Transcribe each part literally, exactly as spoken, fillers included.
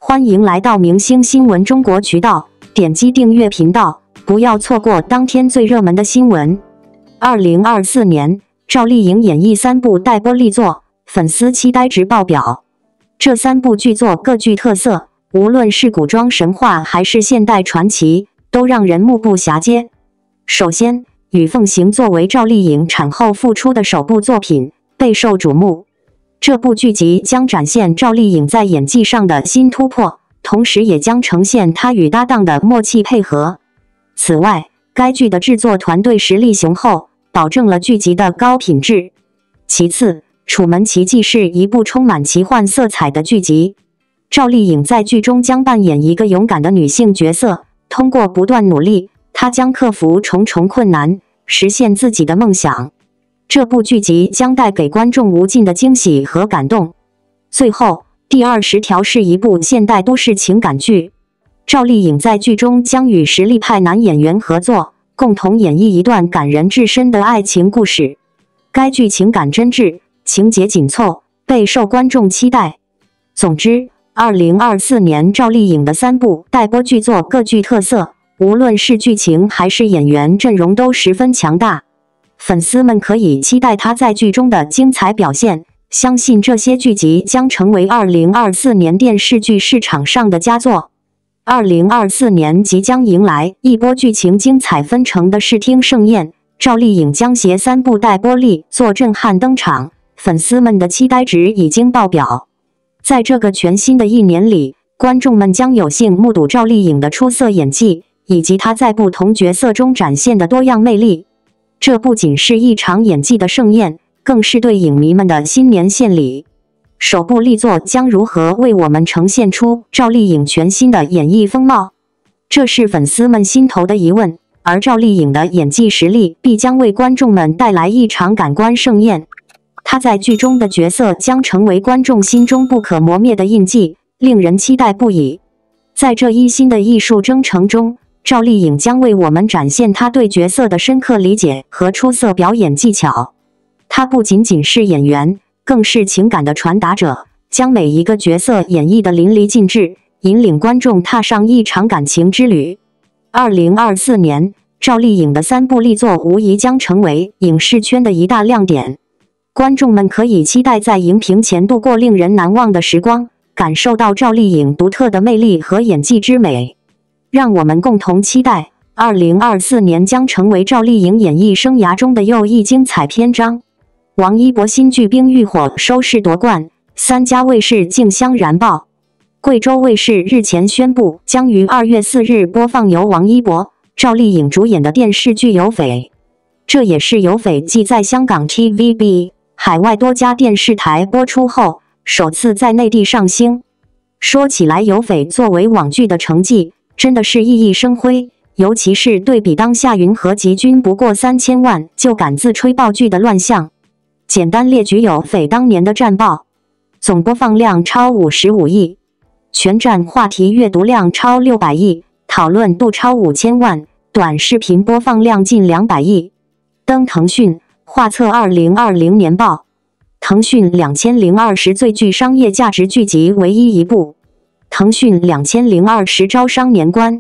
欢迎来到明星新闻中国渠道，点击订阅频道，不要错过当天最热门的新闻。二零二四年，赵丽颖演绎三部待播力作，粉丝期待值爆表。这三部剧作各具特色，无论是古装神话还是现代传奇，都让人目不暇接。首先，《与凤行》作为赵丽颖产后复出的首部作品，备受瞩目。这部剧集将展现赵丽颖在演技上的新突破，同时也将呈现她与搭档的默契配合。此外，该剧的制作团队实力雄厚，保证了剧集的高品质。其次，《楚门奇迹》是一部充满奇幻色彩的剧集。赵丽颖在剧中将扮演一个勇敢的女性角色，通过不断努力，她将克服重重困难，实现自己的梦想。这部剧集将带给观众无尽的惊喜和感动。最后，第二十条是一部现代都市情感剧。赵丽颖在剧中将与实力派男演员合作，共同演绎一段感人至深的爱情故事。该剧情感真挚，情节紧凑，备受观众期待。总之，二零二四年赵丽颖的三部待播剧作各具特色，无论是剧情还是演员阵容都十分强大。粉丝们可以期待她在剧中的精彩表现，相信这些剧集将成为二零二四年电视剧市场上的佳作。二零二四年即将迎来一波剧情精彩纷呈的视听盛宴，赵丽颖将携三部待播力作震撼登场，粉丝们的期待值已经爆表。在这个全新的一年里，观众们将有幸目睹赵丽颖的出色演技，以及她在不同角色中展现的多样魅力。这不仅是一场演技的盛宴，更是对影迷们的新年献礼。首部力作将如何为我们呈现出赵丽颖全新的演艺风貌？这是粉丝们心头的疑问，而赵丽颖的演技实力必将为观众们带来一场感官盛宴。她在剧中的角色将成为观众心中不可磨灭的印记，令人期待不已。在这一新的艺术征程中，赵丽颖将为我们展现她对角色的深刻理解和出色表演技巧。她不仅仅是演员，更是情感的传达者，将每一个角色演绎得淋漓尽致，引领观众踏上一场感情之旅。二零二四年，赵丽颖的三部力作无疑将成为影视圈的一大亮点。观众们可以期待在荧屏前度过令人难忘的时光，感受到赵丽颖独特的魅力和演技之美。让我们共同期待，二零二四年将成为赵丽颖演艺生涯中的又一精彩篇章。王一博新剧《冰与火》收视夺冠，三家卫视竞相燃爆。贵州卫视日前宣布，将于二月四日播放由王一博、赵丽颖主演的电视剧《有匪》。这也是《有匪》继在香港 T V B、海外多家电视台播出后，首次在内地上星。说起来，《有匪》作为网剧的成绩，真的是熠熠生辉，尤其是对比当下云和集均不过三千万就敢自吹爆剧的乱象。简单列举有匪当年的战报：总播放量超五十五亿，全站话题阅读量超六百亿，讨论度超五千万，短视频播放量近两百亿。登腾讯画册二零二零年报，腾讯两千零二十最具商业价值剧集唯一一部。腾讯两千零二十招商年关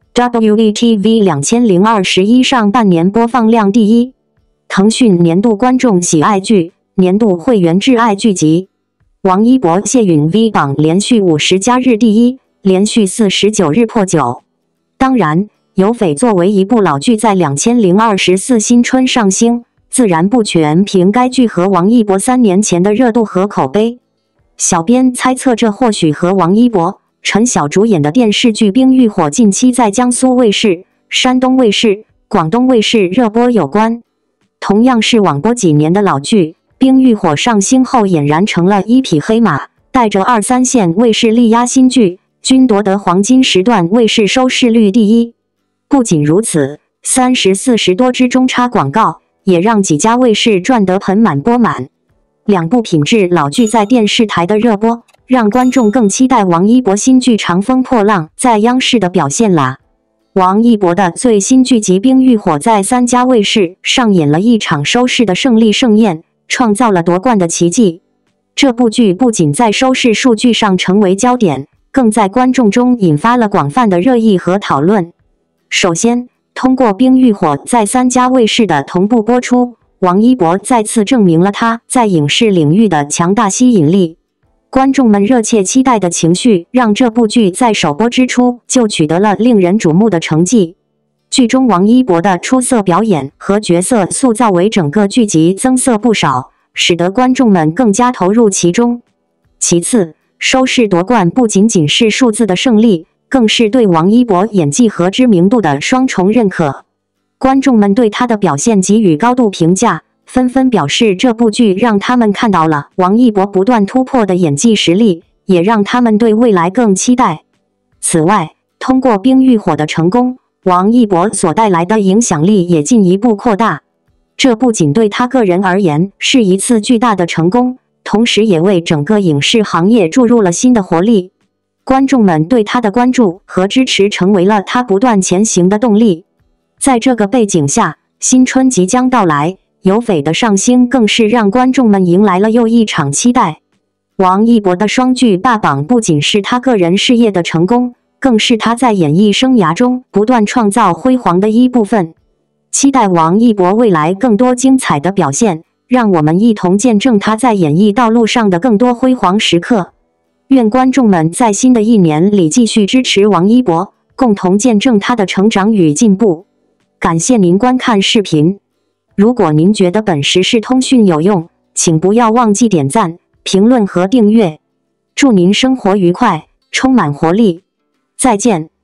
，W E T V 两千零二十一上半年播放量第一。腾讯年度观众喜爱剧、年度会员挚爱剧集。王一博谢允 V 榜连续五十加日第一，连续四十九日破九。当然，《有匪》作为一部老剧，在两千零二十四新春上星，自然不全凭该剧和王一博三年前的热度和口碑。小编猜测，这或许和王一博、陈晓主演的电视剧《冰与火》近期在江苏卫视、山东卫视、广东卫视热播有关。同样是网播几年的老剧，《冰与火》上星后俨然成了一匹黑马，带着二三线卫视力压新剧，均夺得黄金时段卫视收视率第一。不仅如此，三十四十多支中插广告也让几家卫视赚得盆满钵满。两部品质老剧在电视台的热播，让观众更期待王一博新剧《长风破浪》在央视的表现啦。王一博的最新剧集《冰与火》在三家卫视上演了一场收视的胜利盛宴，创造了夺冠的奇迹。这部剧不仅在收视数据上成为焦点， 更在观众中引发了广泛的热议和讨论。首先，通过《冰与火》在三家卫视的同步播出，王一博再次证明了他在影视领域的强大吸引力。观众们热切期待的情绪让这部剧在首播之初就取得了令人瞩目的成绩。剧中王一博的出色表演和角色塑造为整个剧集增色不少，使得观众们更加投入其中。其次，收视夺冠不仅仅是数字的胜利，更是对王一博演技和知名度的双重认可。观众们对他的表现给予高度评价，纷纷表示这部剧让他们看到了王一博不断突破的演技实力，也让他们对未来更期待。此外，通过《冰与火》的成功，王一博所带来的影响力也进一步扩大。这不仅对他个人而言是一次巨大的成功，同时也为整个影视行业注入了新的活力。观众们对他的关注和支持成为了他不断前行的动力。在这个背景下，新春即将到来，有匪的上星更是让观众们迎来了又一场期待。王一博的双剧霸榜不仅是他个人事业的成功，更是他在演艺生涯中不断创造辉煌的一部分。期待王一博未来更多精彩的表现，让我们一同见证他在演艺道路上的更多辉煌时刻。愿观众们在新的一年里继续支持王一博，共同见证他的成长与进步。感谢您观看视频。如果您觉得本时事通讯有用，请不要忘记点赞、评论和订阅。祝您生活愉快，充满活力。再见。